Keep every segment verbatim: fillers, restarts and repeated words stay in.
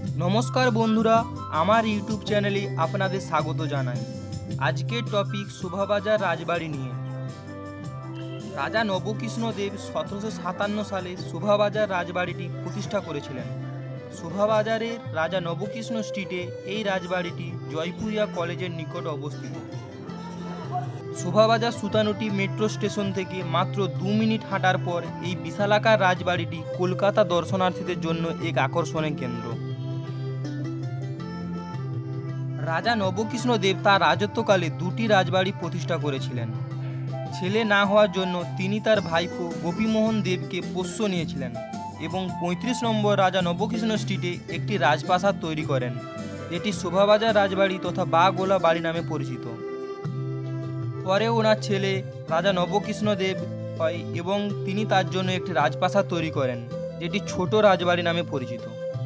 नमस्कार बंधुरा आमार यूट्यूब चैनेले आपनादेर स्वागत जानाई। आजकेर टपिक शोभाबाजार राजबाड़ी निये। राजा नवकृष्ण देव सतरशो सत्तान्न साले शोभाबाजार राजबाड़ीटी प्रतिष्ठा करेছিলেন। शोभाबाजारेर राजा नवकृष्ण स्ट्रीटे এই রাজবাড়িটি জয়পুরিয়া কলেজের নিকট অবস্থিত। শোভাবাজার সুতানুটি মেট্রো স্টেশন থেকে মাত্র দু মিনিট হাঁটার পর এই বিশালাকার রাজবাড়িটি কলকাতা দর্শনার্থীদের জন্য এক আকর্ষণের কেন্দ্র। রাজা নবকৃষ্ণ দেব তার রাজত্বকালে দুটি রাজবাড়ি প্রতিষ্ঠা করেছিলেন। ছেলে না হওয়ার জন্য তিনি তার ভাইপো গোপীমোহন দেবকে পোষ্য নিয়েছিলেন এবং পঁয়ত্রিশ নম্বর রাজা নবকৃষ্ণ স্ট্রিটে একটি রাজপ্রাসাদ তৈরি করেন, যেটি শোভাবাজার রাজবাড়ি তথা বাগোলা বাড়ি নামে পরিচিত। পরে ওনার ছেলে রাজা নবকৃষ্ণ দেব হয় এবং তিনি তার জন্য একটি রাজপ্রাসাদ তৈরি করেন, যেটি ছোট রাজবাড়ি নামে পরিচিত।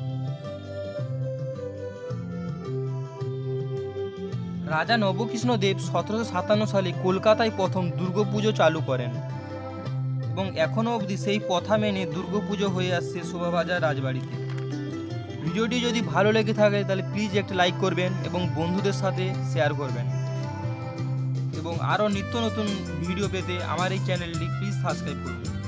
রাজা নবকৃষ্ণ দেব সতেরোশো সাতান্ন সালে কলকাতায় প্রথম দুর্গাপুজো চালু করেন এবং এখনও অবধি সেই প্রথা মেনে দুর্গাপুজো হয়ে আসছে শোভাবাজার রাজবাড়িতে। ভিডিওটি যদি ভালো লেগে থাকে তাহলে প্লিজ একটা লাইক করবেন এবং বন্ধুদের সাথে শেয়ার করবেন এবং আরও নিত্য নতুন ভিডিও পেতে আমার এই চ্যানেলটি প্লিজ সাবস্ক্রাইব করুন।